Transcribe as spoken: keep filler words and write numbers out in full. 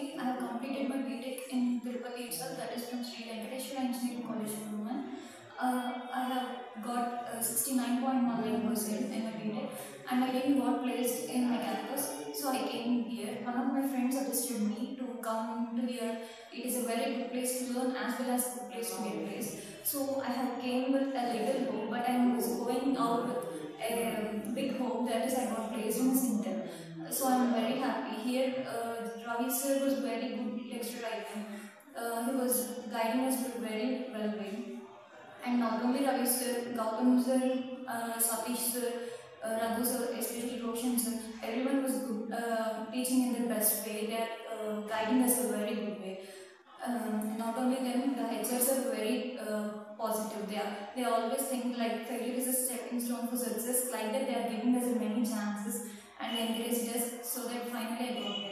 Swati. I have completed my B Tech in Tirupati itself, that is from Sri Venkateshwara Engineering College for Women. Uh, I have got uh, sixty-nine point one nine percent in my B Tech, and I didn't got placed in my campus, so I came here. One of my friends suggested me to come to here. It is a very good place to learn as well as good place to get placed. So I have came with a little hope, but I was going out with a big hope, that is I got placed in Sinton. So I'm very happy. Here, uh, Ravi sir was very good lecturer, I think. Uh, he was guiding us with very well way. And not only Ravi sir, Gautam sir, uh, Satish sir, uh, Raghu sir, especially Roshan sir, everyone was good, uh, teaching in the best way. They are uh, guiding us a very good way. Um, not only them, the H Rs are very uh, positive. They are they always think like failure is a stepping stone for success. Like that, they are giving us many chances and encouraged us so that finally I got there.